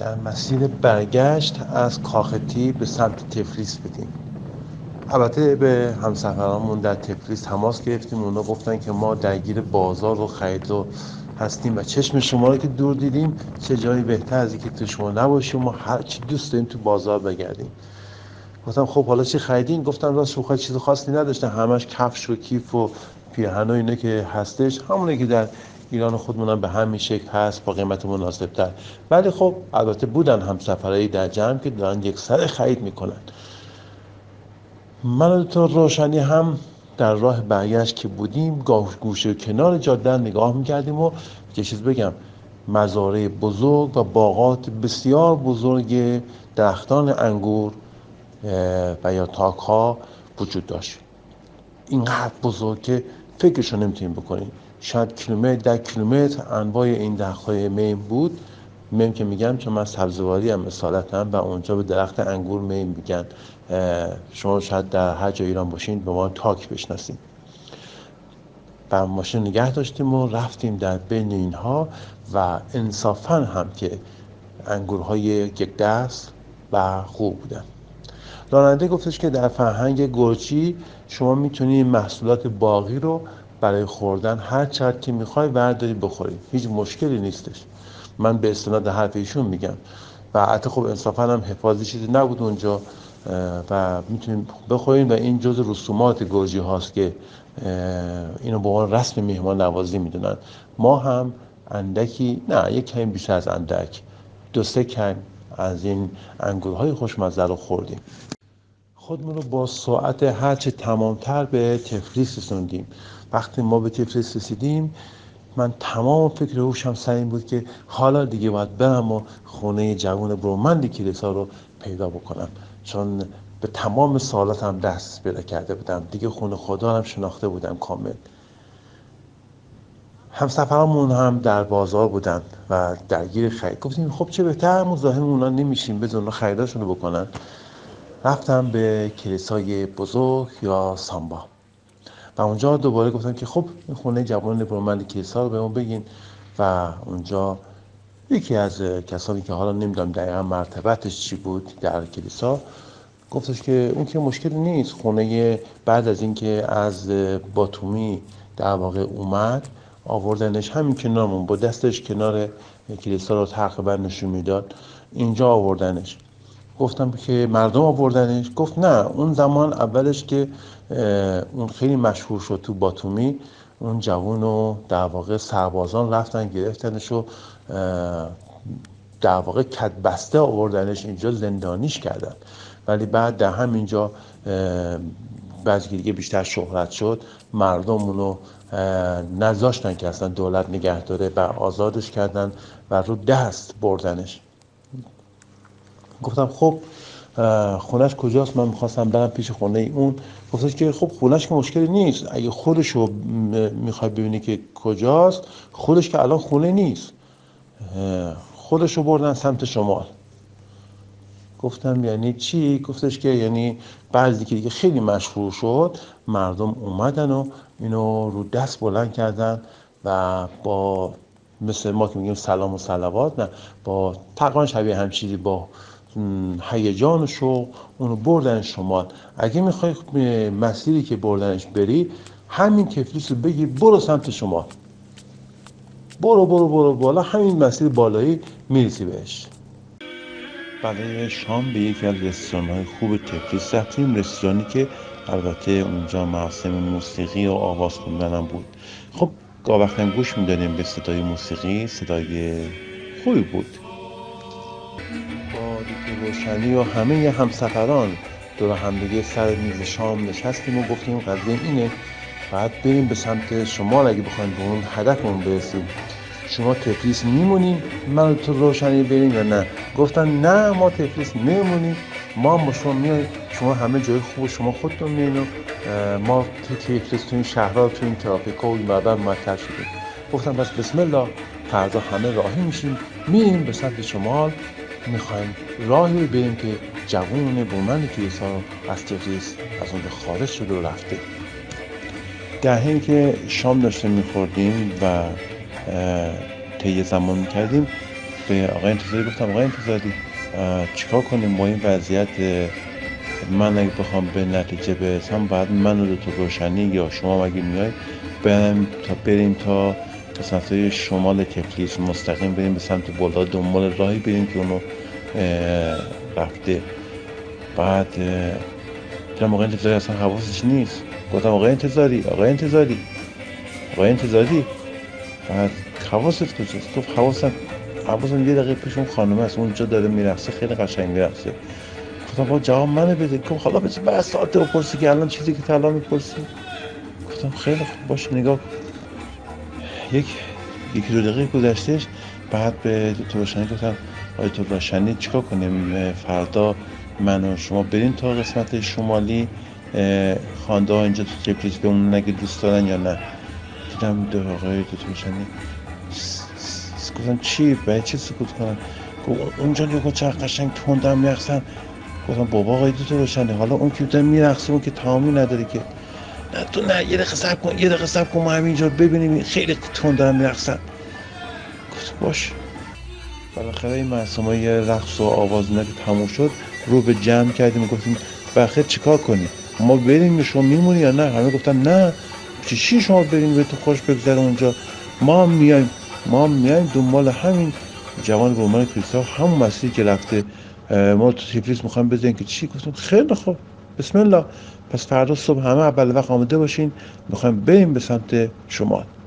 در مسیر برگشت از کاختی به سمت تفلیس بدیم. البته به همسفرانمون در تفلیس تماس گرفتیم. اونا گفتن که ما درگیر بازار و خرید و هستیم و چشم شما رو که دور دیدیم، چه جایی بهتر از اینکه تو شما نباشیم و هر چی دوست داریم تو بازار بگردیم. گفتم خب حالا چی خریدین؟ گفتن راست بخواد چیز خاصی نداشتن، همش کفش و کیف و پیرهن و اینا که هستش همونه که در ایران خودمون هم به همین شکل هست با قیمت مناسب‌تر. ولی خب البته بودن همسفرایی در جمع که دارن یک سر خرید میکنن. من و دکتر روشنی هم در راه برگشت که بودیم گوشه کنار جاده نگاه میکردیم و یه چیز بگم، مزارع بزرگ و باغات بسیار بزرگ درختان انگور و یا تاک ها وجود داشت. اینقدر بزرگ که فکرشو نمیتونیم بکنیم. شاید کیلومتر در کیلومتر انواع این درخت‌های میم بود. میم که میگم چون من سبزواری هم اصالتم و اونجا به درخت انگور میم میگن. شما شاید در هر جای ایران باشین به ما تاک بشناسین. و ماشین نگه داشتیم و رفتیم در بین اینها و انصافاً هم که انگورهای یک دست و خوب بودن. راننده گفتش که در فرهنگ گرجی شما میتونی محصولات باقی رو برای خوردن هر چقدر که میخوای برداری بخوری، هیچ مشکلی نیستش. من به استناد حرف ایشون میگم و حتی خب انصافا هم حفاظی چیزی نبود اونجا و میتونیم بخوریم و این جز رسومات گرجی هاست که اینو به عنوان رسم میهمان نوازی میدونن. ما هم اندکی، نه یک کمی بیشتر از اندک، 2-3 کن از این انگورهای خوشمزه رو خوردیم. خودمون رو با ساعت هرچه تمامتر به تفلیس رسوندیم. وقتی ما به تفلیس رسیدیم من تمام فکر هوشم سر این بود که حالا دیگه باید برم و خونه جوان برومند کلیسا رو پیدا بکنم، چون به تمام سوالاتم دست پیدا کرده بودم دیگه، خونه خدا هم شناخته بودم کامل. همسفرامون هم در بازار بودن و درگیر خرید. گفتیم خب چه بهتر مزاحم اونا نمیشیم، بذار اونا خریداشون رو بکنن. رفتم به کلیسای بزرگ یا سامبا و اونجا دوباره گفتم که خب این خونه جوان برومند کلیسا رو به ما بگین و اونجا یکی از کسانی که حالا نمیدونم دقیقا مرتبتش چی بود در کلیسا گفتش که اون که مشکلی نیست، خونه بعد از اینکه از باتومی در واقع اومد آوردنش همین کنارمون، با دستش کنار کلیسا رو تقریبا نشون میداد، اینجا آوردنش. گفتم که مردم آوردنش؟ گفت نه، اون زمان اولش که اون خیلی مشهور شد تو باتومی، اون جوانو در واقع سربازان رفتن گرفتنش و در واقع کدبسته آوردنش اینجا، زندانیش کردن. ولی بعد در همینجا بعضی که دیگه بیشتر شهرت شد مردم اونو نذاشتن که اصلا دولت نگه داره و آزادش کردن و رو دست بردنش. گفتم خب خونش کجاست؟ من میخواستم برم پیش خونه اون. گفتش که خب خونش که مشکلی نیست، اگه خودشو میخوای ببینی که کجاست، خودش که الان خونه نیست، خودشو بردن سمت شمال. گفتم یعنی چی؟ گفتش که یعنی بعضی که دیگه خیلی مشهور شد مردم اومدن و اینو رو دست بلند کردن و با مثل ما که میگیم سلام و صلوات، نه، با تقریبا شبیه هم چیزی، با هیجان و شوق اونو بردن شمال. اگه میخوای مسیری که بردنش بری همین تفلیس رو بگی برو سمت شمال، برو برو برو بالا، همین مسیر بالایی میرسی بهش. برای شام به یکی از رستوران‌های خوب تفلیس رفتیم، رستورانی که البته اونجا مراسم موسیقی و آواز خوندن هم بود. خب گاه وقتا گوش میدادیم به صدای موسیقی، صدای خوبی بود. با دکتر روشنی و همه همسفران دور هم دیگه سر میز شام نشستیم و گفتیم قضیه اینه، بعد بریم به سمت شمال اگه بخوایم به اون هدفمون برسیم. شما تفلیس میمونیم من تو روشنی بریم یا نه؟ گفتن نه، ما تفلیس میمونیم، ما با شما میاییم، شما همه جای خوب شما خودتون میایین و ما تو تفلیس تو این شهرها تو این ترافیکا و این برابر معطل شدیم. گفتم بس بسم الله، فردا همه راهی میشیم میریم به سمت شمال، میخوایم راهی بریم که جوان برومند کلیسا از تفلیس از اونجا خارج شده و رفته. در حین که شام داشتیم میخوردیم و طی زمان میکردیم به آقای انتظاری گفتم آقای انتظاری چیکار کنیم با این وضعیت؟ من اگه بخوام به نتیجه برسم باید من و دکتر روشنی یا شما اگه میای بریم تا قسمت‌های شمال تفلیس، مستقیم بریم به سمت بالا، دنبال راهی بریم که اونو رفته. بعد دیدم آقای انتظاری اصلا حواسش نیست. گفتم آقای انتظاری بعد حواست کجاست؟ گفت حواسم یه دقیقه پیش اون خانم است، اونجا داره میرقصه، خیلی قشنگ میرقصه. گفتم با جواب منو بده. گفت حالا بچه بس ساعت رو پرسی که الان چیزی که طلا میپرسی. گفتم خیلی خوب باشه نگاه. یکی دو دقیقه گذشتش. بعد به دکتر روشنی گفتم آقای دکتر روشنی چیکار کنیم؟ فردا من و شما بریم تا قسمت شمالی، خوانده ها اینجا تو تفلیس بمونن اگه دوست دارن یا نه. دیدم آقای دکتر روشنی گفتم چی؟ برای چی سکوت کنن؟ گفت اونجا نگاه چقدر قشنگ تندم میرقصن. گفتم بابا آقای دکتر روشنی حالا اون که میرقصه اون که تمامی نداره که. نه تو نه، یه دقیقه صبر کن ما همینجا ببینیم خیلی تندم میرقصن. گفت باش. بالاخره این مراسمای رقص و آوازونه که تموم شد رو به جمع کردیم و گفتیم بخیر چیکار کنیم؟ ما بریم شما میمونی یا نه؟ همه گفتن نه چی شما بریم به تو خوش بگذره اونجا، ما هم میایم دنبال همین جوان گلمان کریستا، همون مسیری که رفته ما تو تفلیس میخوایم بزنیم که چی. گفتم خیلی خوب بسم الله، پس فردا صبح همه اول وقت آماده باشین، میخوایم بریم به سمت شمال.